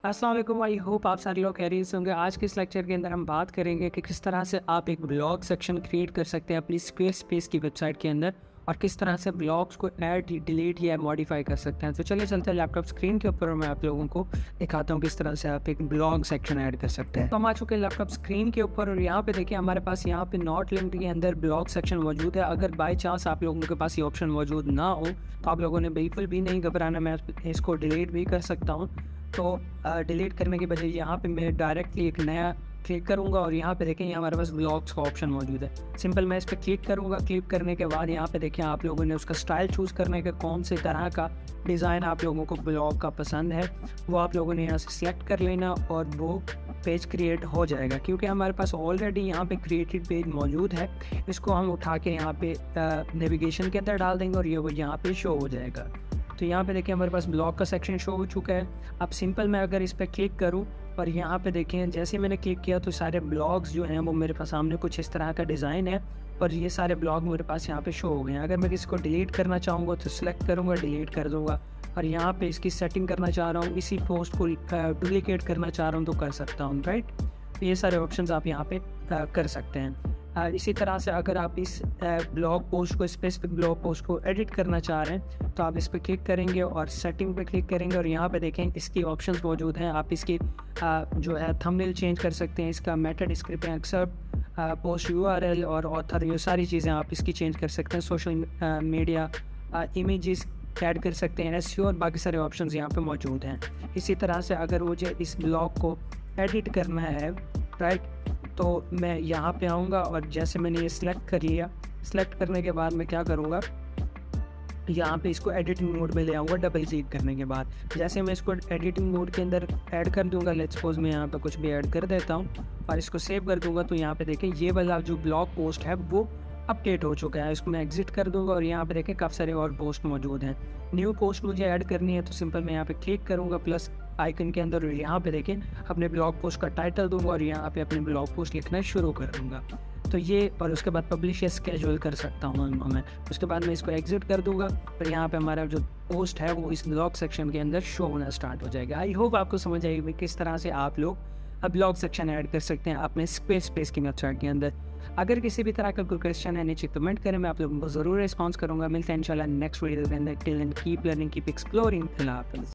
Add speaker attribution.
Speaker 1: अस्सलाम वालेकुम। I hope आप सारे लोग खैरियत से होंगे। आज के इस लेक्चर के अंदर हम बात करेंगे कि किस तरह से आप एक ब्लॉग सेक्शन क्रिएट कर सकते हैं अपनी स्क्वेयरस्पेस की वेबसाइट के अंदर और किस तरह से ब्लॉग्स को ऐड डिलीट या मॉडिफाई कर सकते हैं। तो चलिए चलते हैं लैपटॉप स्क्रीन के ऊपर, मैं आप लोगों को दिखाता हूँ किस तरह से आप एक ब्लॉग सेक्शन ऐड कर सकते हैं। तो हम आ चुके हैं लैपटॉप स्क्रीन के ऊपर और यहाँ पे देखिए हमारे पास यहाँ पे नॉट लिंक्ड के अंदर ब्लॉग सेक्शन मौजूद है। अगर बाई चांस आप लोगों के पास ये ऑप्शन मौजूद ना हो तो आप लोगों ने बिल्कुल भी नहीं घबराना, मैं इसको डिलीट भी कर सकता हूँ। तो डिलीट करने के बजाय यहाँ पे मैं डायरेक्टली एक नया क्लिक करूँगा और यहाँ पे देखें हमारे पास ब्लॉग्स का ऑप्शन मौजूद है। सिंपल मैं इस पर क्लिक करूँगा। क्लिक करने के बाद यहाँ पे देखें आप लोगों ने उसका स्टाइल चूज़ करने का, कौन से तरह का डिज़ाइन आप लोगों को ब्लॉग का पसंद है वो आप लोगों ने यहाँ से सिलेक्ट कर लेना और वो पेज क्रिएट हो जाएगा। क्योंकि हमारे पास ऑलरेडी यहाँ पे क्रिएटेड पेज मौजूद है, इसको हम उठा के यहाँ पे नेविगेशन के अंदर डाल देंगे और ये वो यहाँ पे शो हो जाएगा। तो यहाँ पे देखिए हमारे पास ब्लॉग का सेक्शन शो हो चुका है। अब सिंपल मैं अगर इस पर क्लिक करूँ और यहाँ पे देखें जैसे मैंने क्लिक किया तो सारे ब्लॉग्स जो हैं वो मेरे पास सामने कुछ इस तरह का डिज़ाइन है और ये सारे ब्लॉग मेरे पास यहाँ पे शो हो गए हैं। अगर मैं इसको डिलीट करना चाहूँगा तो सिलेक्ट करूँगा, डिलीट कर दूँगा और यहाँ पे इसकी सेटिंग करना चाह रहा हूँ, इसी पोस्ट को डुप्लीकेट करना चाह रहा हूँ तो कर सकता हूँ, राइट। तो ये सारे ऑप्शंस आप यहाँ पे कर सकते हैं। इसी तरह से अगर आप इस ब्लॉग पोस्ट को, स्पेसिफिक ब्लॉग पोस्ट को एडिट करना चाह रहे हैं तो आप इस पर क्लिक करेंगे और सेटिंग पे क्लिक करेंगे और यहाँ पे देखें इसकी ऑप्शंस मौजूद हैं। आप इसकी जो है थंबनेल चेंज कर सकते हैं, इसका meta description, except post URL और ऑथर, ये सारी चीज़ें आप इसकी चेंज कर सकते हैं। सोशल मीडिया इमेजेस ऐड कर सकते हैं, एसईओ और बाकी सारे ऑप्शंस यहाँ पे मौजूद हैं। इसी तरह से अगर मुझे इस ब्लॉग को एडिट करना है, राइट, तो मैं यहाँ पे आऊँगा और जैसे मैंने ये सिलेक्ट कर लिया, सिलेक्ट करने के बाद मैं क्या करूँगा, यहाँ पे इसको एडिटिंग मोड में ले आऊँगा। डबल क्लिक करने के बाद जैसे मैं इसको एडिटिंग मोड के अंदर ऐड कर दूँगा, लेट्स सपोज मैं यहाँ पे कुछ भी ऐड कर देता हूँ और इसको सेव कर दूँगा, तो यहाँ पे देखें ये वाला जो ब्लॉग पोस्ट है वो अपडेट हो चुका है। इसको मैं एग्जिट कर दूंगा और यहाँ पे देखें काफ़ी सारे और पोस्ट मौजूद हैं। न्यू पोस्ट मुझे ऐड करनी है तो सिंपल मैं यहाँ पे क्लिक करूँगा प्लस आइकन के अंदर और यहाँ पे देखें अपने ब्लॉग पोस्ट का टाइटल दूंगा और यहाँ पे अपने ब्लॉग पोस्ट लिखना शुरू कर दूंगा। तो ये और उसके बाद पब्लिश या स्केड्यूल कर सकता हूँ मैं। उसके बाद मैं इसको एग्जिट कर दूंगा और यहाँ पे हमारा जो पोस्ट है वो इस ब्लॉग सेक्शन के अंदर शो होना स्टार्ट हो जाएगा। आई होप आपको समझ आएगी किस तरह से आप लोग ब्लॉग सेक्शन ऐड कर सकते हैं अपने स्पेस की वेबसाइट के अंदर। अगर किसी भी तरह का कोई क्वेश्चन है नीचे कमेंट करें, मैं आप लोगों को ज़रूर रिस्पॉन्स करूँगा। मिलते हैं इंशाल्लाह नेक्स्ट वीडियो के अंदर। Till then keep learning, keep exploring.